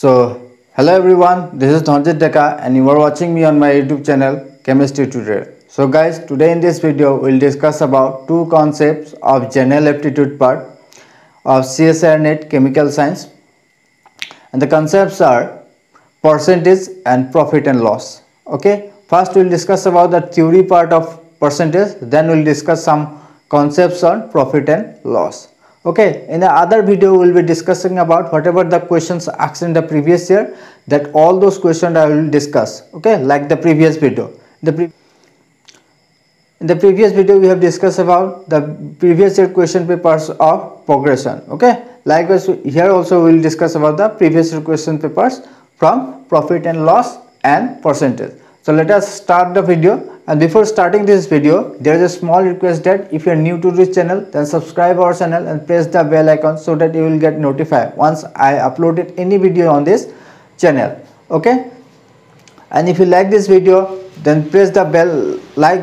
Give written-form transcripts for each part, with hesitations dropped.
Hello everyone, this is Dhanjit Deka and you are watching me on my YouTube channel Chemistry Tutorial. So guys, today in this video we'll discuss about two concepts of general aptitude part of CSIR NET Chemical Science, and the concepts are percentage and profit and loss. Okay, first we'll discuss about the theory part of percentage, then we'll discuss some concepts on profit and loss. Okay, in the other video we will be discussing about whatever the questions asked in the previous year, that all those questions I will discuss. Okay, like the previous video. In the previous video we have discussed about the previous year question papers of progression. Okay, likewise here also we will discuss about the previous year question papers from profit and loss and percentage. So let us start the video. And before starting this video, there is a small request that if you are new to this channel, then subscribe our channel and press the bell icon so that you will get notified once I uploaded any video on this channel. Okay, and if you like this video, then press the bell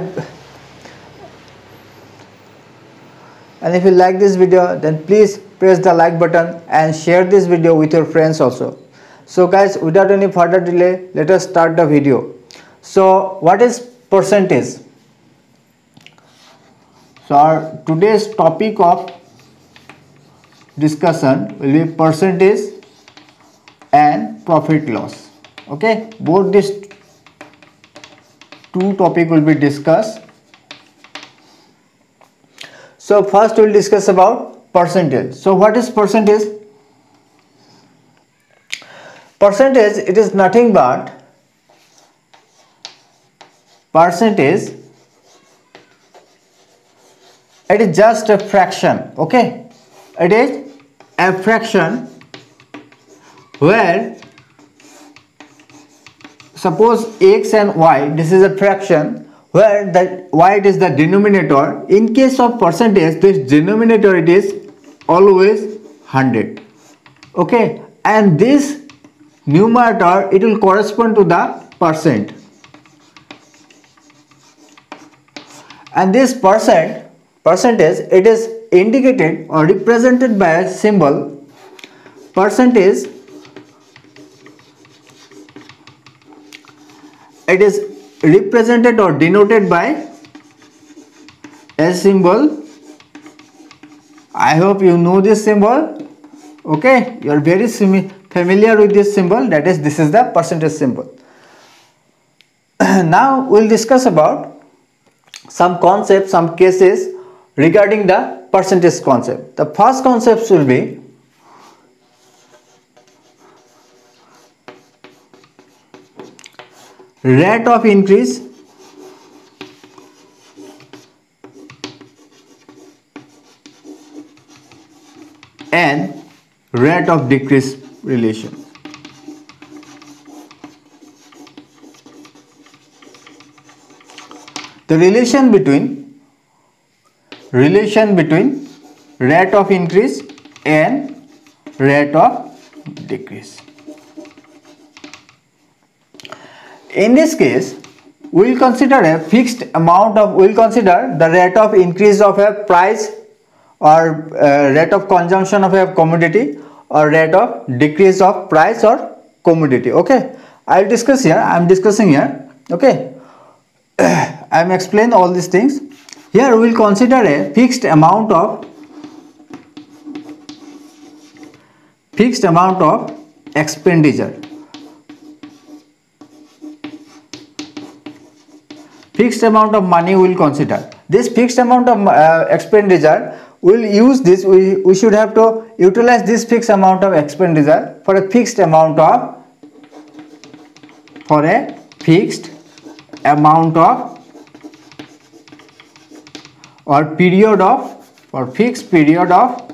and if you like this video, then please press the like button and share this video with your friends also. So guys, without any further delay, let us start the video. So what is percentage? So our today's topic of discussion will be percentage and profit loss. Okay, both these two topics will be discussed. So first we will discuss about percentage. So what is percentage? Percentage, it is nothing but percentage, it is just a fraction. Okay, it is a fraction where suppose x and y, this is a fraction where the y is the denominator. In case of percentage, this denominator it is always 100. Okay, and this numerator it will correspond to the percent. And this percentage it is indicated or represented by a symbol. Percentage, it is represented or denoted by a symbol. I hope you know this symbol. Okay, you are very familiar with this symbol, that is, this is the percentage symbol. Now we will discuss about some concepts, some cases regarding the percentage concept. The first concept will be rate of increase and rate of decrease relation. The relation between rate of increase and rate of decrease. In this case, we will consider a fixed amount of, we will consider the rate of increase of a price or rate of consumption of a commodity or rate of decrease of price or commodity. Okay, I will discuss here, I am discussing here. Okay, I am explaining all these things. Here we will consider a fixed amount of expenditure. Fixed amount of money we will consider. This fixed amount of expenditure, we will use this, we should have to utilize this fixed amount of expenditure for a fixed amount of or period of, or fixed period of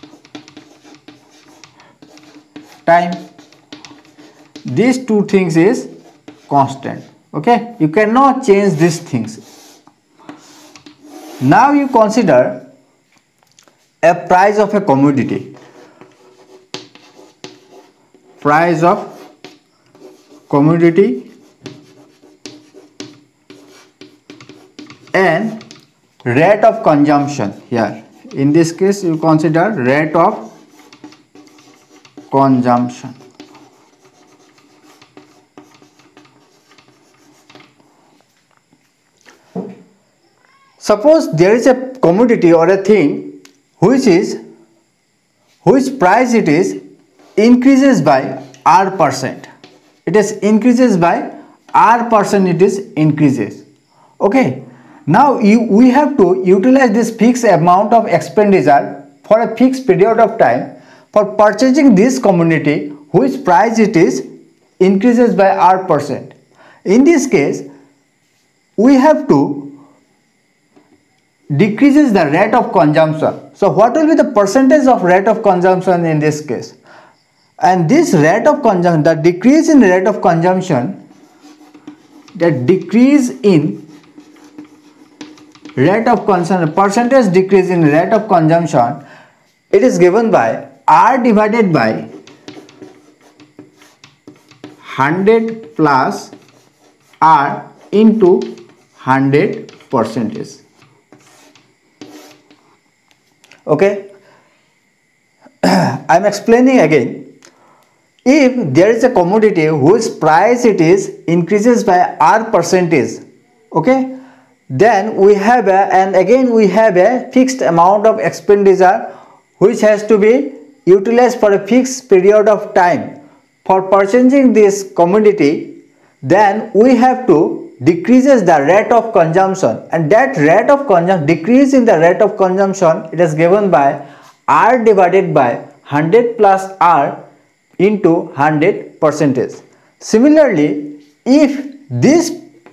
time. These two things is constant. Okay, you cannot change these things. Now you consider a price of a commodity. Price of commodity and rate of consumption. Here in this case you consider rate of consumption. Suppose there is a commodity or a thing which price it is increases by R%. It is increases by R%, it is increases. Okay. Now we have to utilize this fixed amount of expenditure for a fixed period of time for purchasing this commodity which price it is increases by R%. In this case, we have to decreases the rate of consumption. So what will be the percentage of rate of consumption in this case? And this rate of consumption, the decrease in rate of consumption, that decrease in rate of consumption, percentage decrease in rate of consumption, it is given by R divided by 100 plus R into 100%. Okay, I am explaining again. If there is a commodity whose price it is increases by R%, okay, then we have we have a fixed amount of expenditure which has to be utilized for a fixed period of time for purchasing this commodity. Then we have to decreases the rate of consumption, and that rate of consumption, decrease in the rate of consumption, it is given by R divided by 100 plus R into 100%. Similarly, if this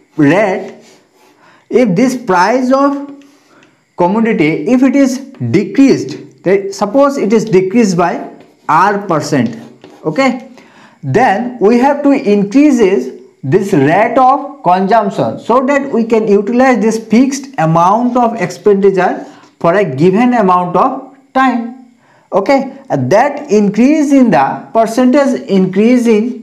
price of commodity, if it is decreased, suppose it is decreased by R%, okay, then we have to increases this rate of consumption so that we can utilize this fixed amount of expenditure for a given amount of time. Okay, and that increase in the percentage increase in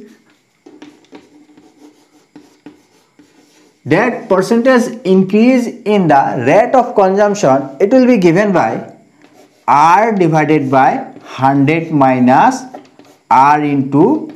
that percentage increase in the rate of consumption, it will be given by R divided by 100 minus R into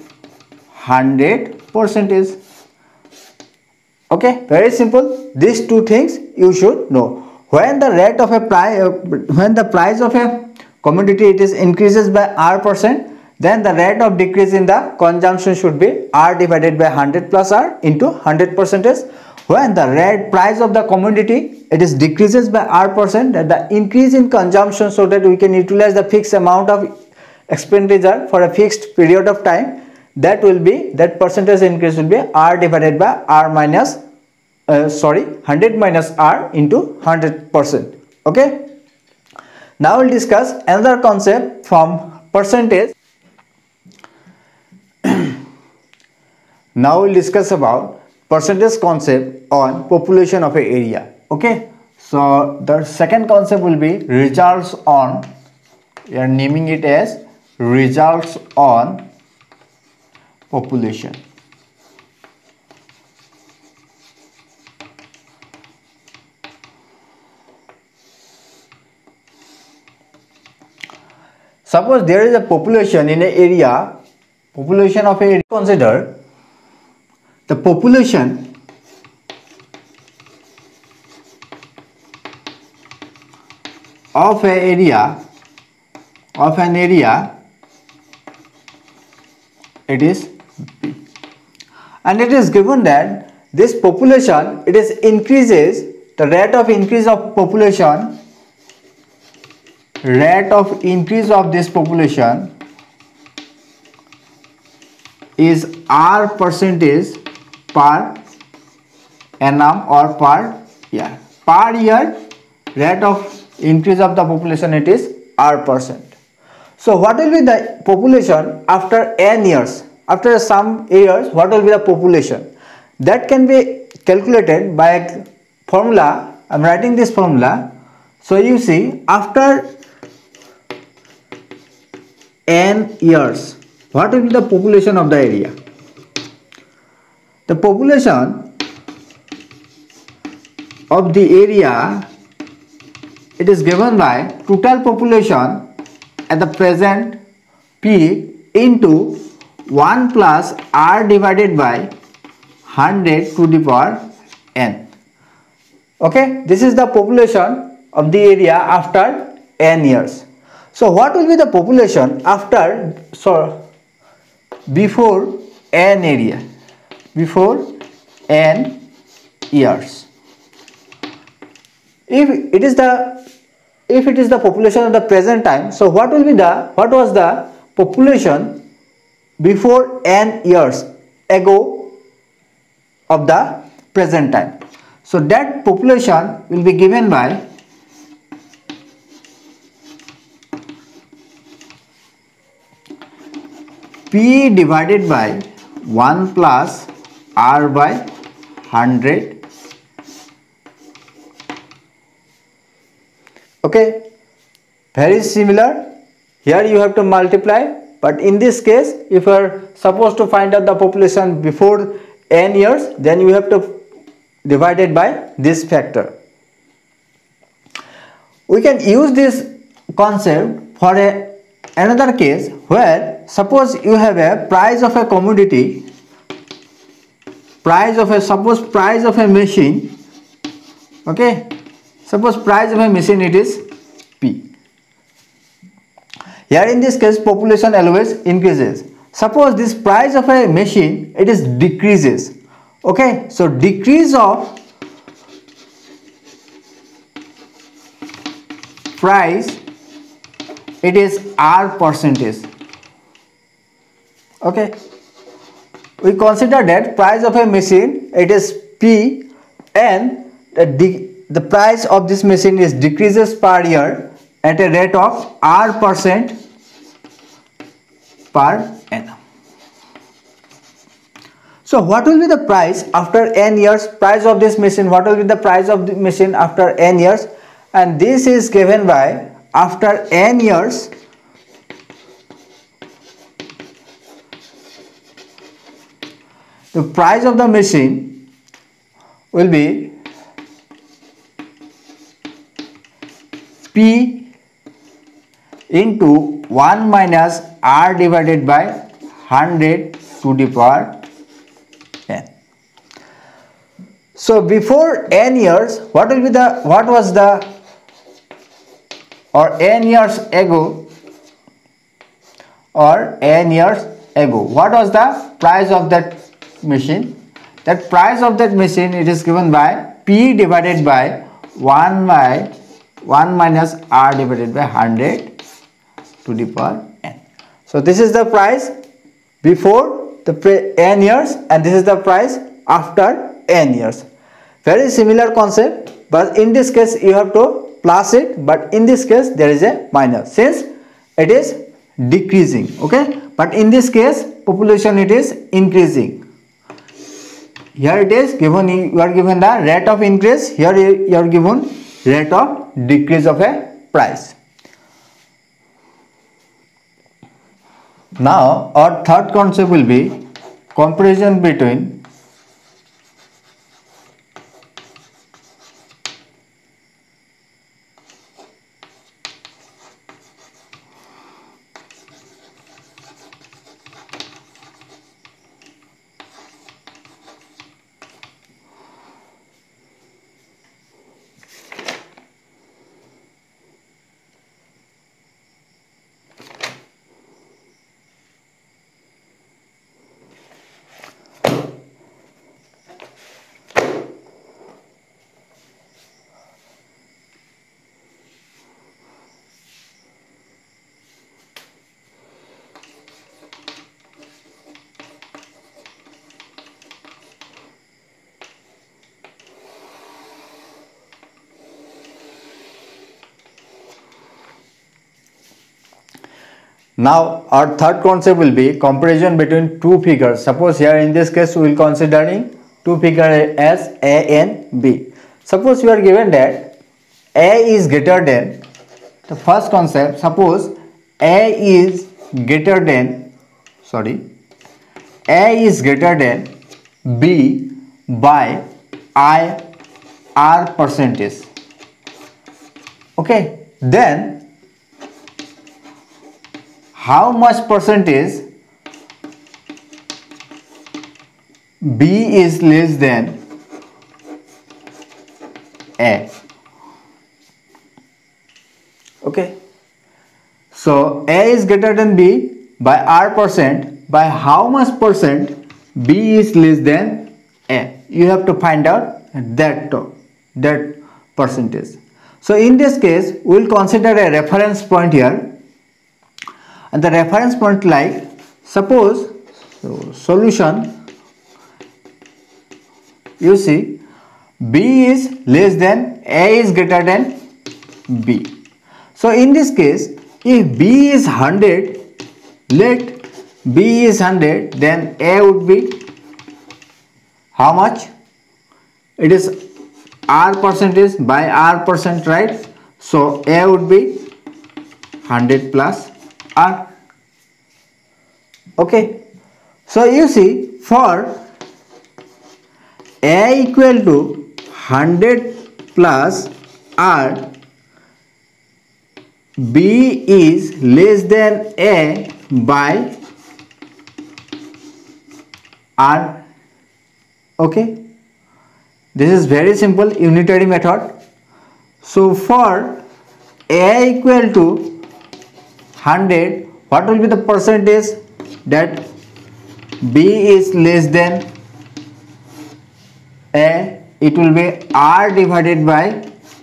100%. Okay, very simple. These two things you should know. When the rate of a price of a commodity it is increases by R%, then the rate of decrease in the consumption should be R divided by 100 plus R into 100%. When the price of the commodity it is decreases by R%, that the increase in consumption so that we can utilize the fixed amount of expenditure for a fixed period of time, that will be, that percentage increase will be R divided by R minus 100 minus R into 100%. Okay. Now we'll discuss another concept from percentage. Now we'll discuss about percentage concept on population of an area. Okay. So the second concept will be results on, we are naming it as results on population. Suppose there is a population in an area, population of an area. Consider the population of an area, it is B, and it is given that this population, it is increases, the rate of increase of population, rate of increase of this population is R% per annum or per year. Per year, rate of increase of the population, it is R%. So what will be the population after n years? After some years, what will be the population? That can be calculated by a formula. I am writing this formula. So you see, after n years, what will be the population of the area? The population of the area, it is given by total population at the present peak into 1 plus R divided by 100 to the power n. Okay, this is the population of the area after n years. So what will be the population after, before n area, before n years? If it is the population of the present time, so what was the population before n years ago of the present time? So that population will be given by P divided by 1 plus R by 100. Okay, very similar. Here you have to multiply, but in this case, if you are supposed to find out the population before n years, then you have to divide it by this factor. We can use this concept for another case where suppose you have a price of a commodity, price of a machine. Okay, suppose price of a machine it is P. Here in this case population always increases. Suppose this price of a machine it is decreases. Okay, so decrease of price it is R percentage. Okay, we consider that price of a machine it is P and the price of this machine is decreases per year at a rate of R% per annum. So what will be the price after n years? Price of this machine, what will be the price of the machine after n years? And this is given by after n years the price of the machine will be P into 1 minus R divided by 100 to the power n. So before n years, what was the n years ago, what was the price of that machine? That price of that machine it is given by P divided by 1 minus R divided by 100 to the power n. So this is the price before the n years and this is the price after n years. Very similar concept, but in this case you have to plus it, but in this case there is a minus since it is decreasing. Okay, but in this case population it is increasing. Here it is given, you are given the rate of increase, here you are given rate of decrease of a price. Now our third concept will be comparison between Now our third concept will be comparison between two figures. Suppose here in this case we will considering two figures as A and B. Suppose you are given that A is greater than, the first concept, suppose A is greater than B by R percentage. Okay, then how much percentage B is less than A. Okay. So A is greater than B by R percent. By how much percent B is less than A? You have to find out that percentage. So in this case, we will consider a reference point here, and the reference point, like suppose, solution, you see B is less than A is greater than B. So in this case, if B is 100, let B is 100, then A would be how much? It is R percentage by R percent, right? So A would be 100 plus R. Okay. So you see, for A equal to 100 plus R, B is less than A by R. Okay. This is very simple unitary method. So for A equal to 100, what will be the percentage that B is less than A? It will be R divided by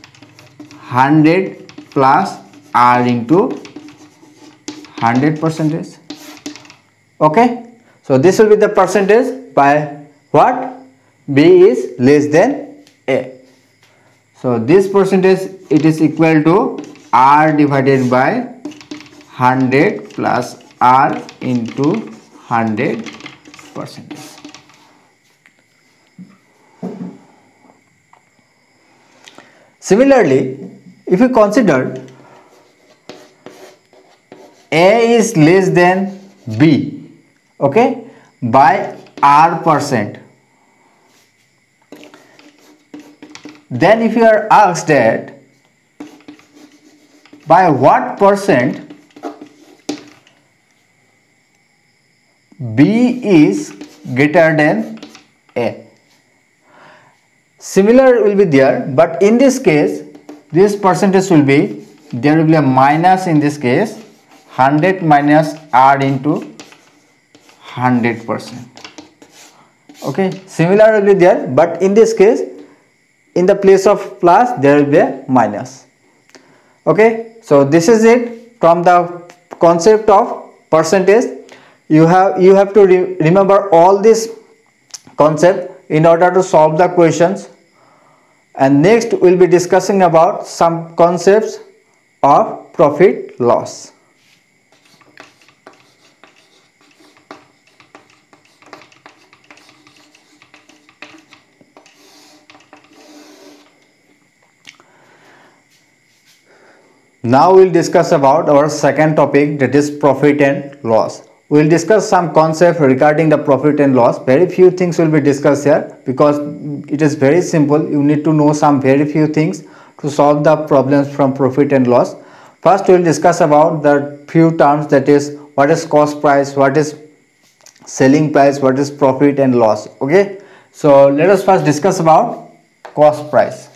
100 plus R into 100 percentage. Okay. So this will be the percentage by what? B is less than A. So this percentage, it is equal to R divided by 100 plus R into 100 percentage. Similarly, if you consider A is less than B, okay, by R percent, then if you are asked that by what percent B is greater than A, similar will be there, but in this case this percentage will be, there will be a minus in this case, 100 minus R into 100%. Okay, similar will be there, but in this case, in the place of plus there will be a minus. Okay, so this is it from the concept of percentage. You have to remember all this concept in order to solve the questions. And next we will be discussing about some concepts of profit loss. Now we will discuss about our second topic, that is profit and loss. We will discuss some concept regarding the profit and loss. Very few things will be discussed here because it is very simple. You need to know some very few things to solve the problems from profit and loss. First we will discuss about the few terms, that is what is cost price, what is selling price, what is profit and loss. Okay, so let us first discuss about cost price.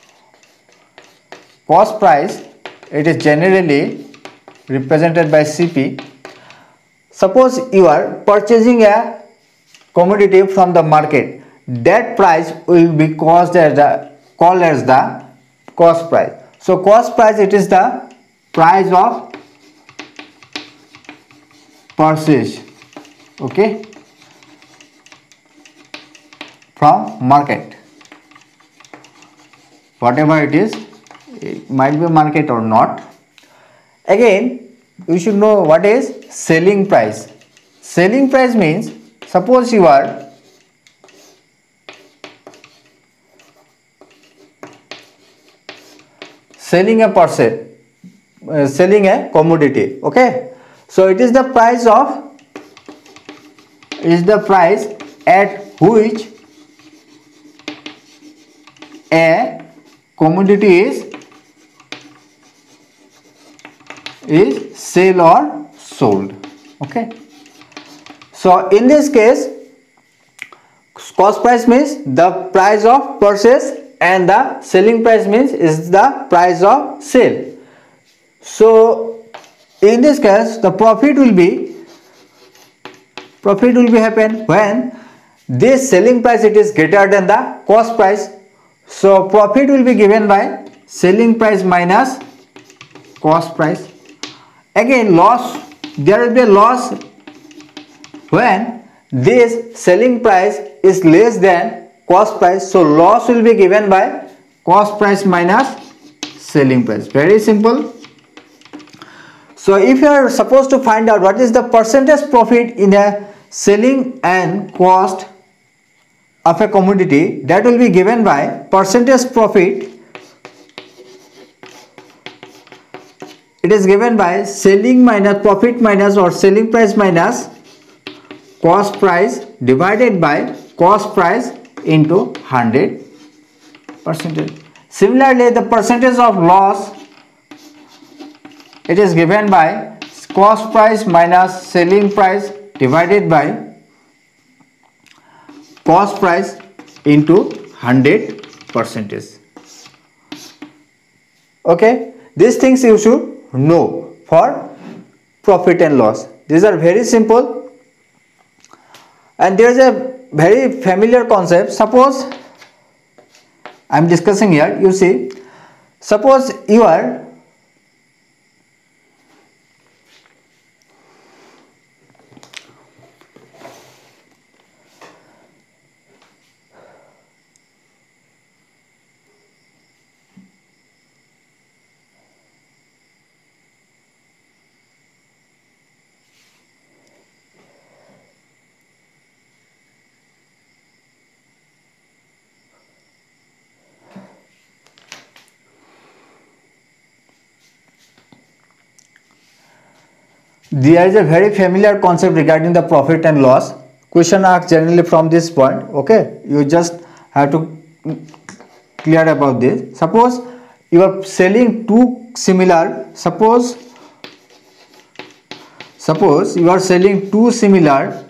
Cost price, it is generally represented by CP. Suppose you are purchasing a commodity from the market, that price will be called as the cost price. So cost price, it is the price of purchase, okay, from market, whatever it is. It might be market or not. Again, you should know what is selling price. Selling price means, suppose you are selling a commodity, okay, so it is the price at which a commodity is sell or sold. Okay, so in this case cost price means the price of purchase and the selling price means is the price of sale. So in this case the profit will be happen when this selling price it is greater than the cost price. So profit will be given by selling price minus cost price. Again loss, there will be a loss when this selling price is less than cost price. So loss will be given by cost price minus selling price. Very simple. So if you are supposed to find out what is the percentage profit in a selling and cost of a commodity, that will be given by percentage profit. It is given by selling minus profit minus or selling price minus cost price divided by cost price into 100%. Similarly, the percentage of loss, it is given by cost price minus selling price divided by cost price into 100%. Okay, these things you should know for profit and loss. These are very simple, and there is a very familiar concept. Suppose I am discussing here, you see, suppose you are there is a very familiar concept regarding the profit and loss. Question asked generally from this point. Okay, you just have to clear about this. Suppose you are selling two similar, suppose you are selling two similar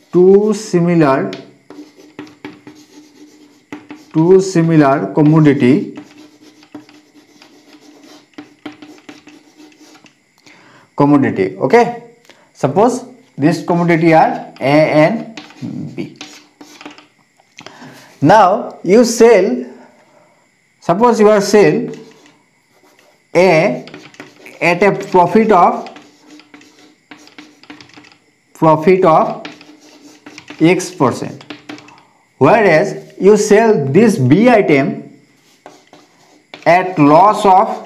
commodity. Okay, suppose this commodity are A and B. Now you sell, suppose you are sell A at a profit of X%, whereas you sell this B item at loss of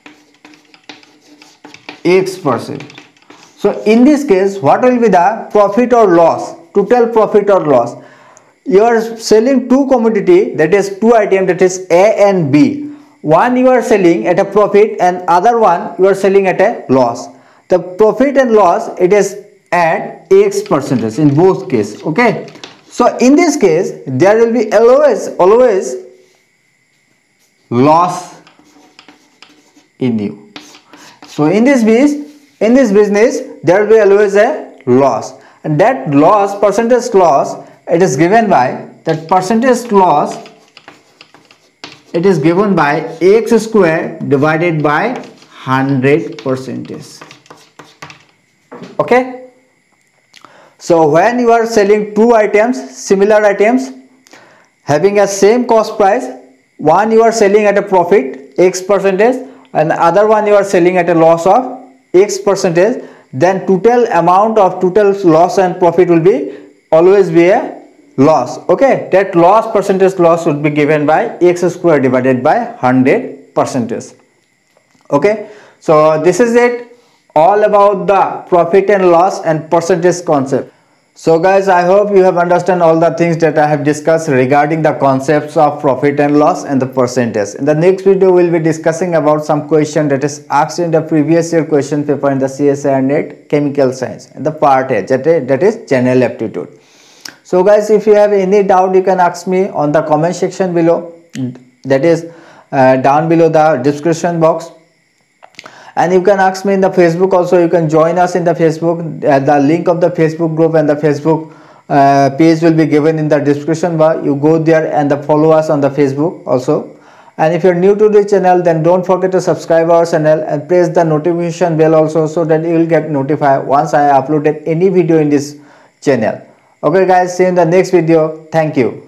X%. So in this case, what will be the profit or loss, total profit or loss? You are selling two commodity, that is two items, that is A and B. One you are selling at a profit and other one you are selling at a loss. The profit and loss, it is at X% in both cases. Okay, so in this case there will be always loss in you. So in this business there will be always a loss, and that loss, percentage loss, it is given by that percentage loss, it is given by X square divided by 100%. Okay, so when you are selling two items, similar items having a same cost price, one you are selling at a profit X% and other one you are selling at a loss of X%, then total amount of total loss and profit will be always be a loss. Okay, that loss, percentage loss, would be given by X square divided by 100%. Okay, so this is it, all about the profit and loss and percentage concept. So guys, I hope you have understood all the things that I have discussed regarding the concepts of profit and loss and the percentage. In the next video, we will be discussing about some question that is asked in the previous year question paper in the CSIR NET Chemical Science and the part A, that is general aptitude. So guys, if you have any doubt, you can ask me on the comment section below, that is down below the description box. And you can ask me in the Facebook also. You can join us in the Facebook. The link of the Facebook group and the Facebook page will be given in the description bar. You go there and follow us on the Facebook also. And if you're new to this channel, then don't forget to subscribe our channel and press the notification bell also, so that you will get notified once I uploaded any video in this channel. Okay guys, see you in the next video. Thank you.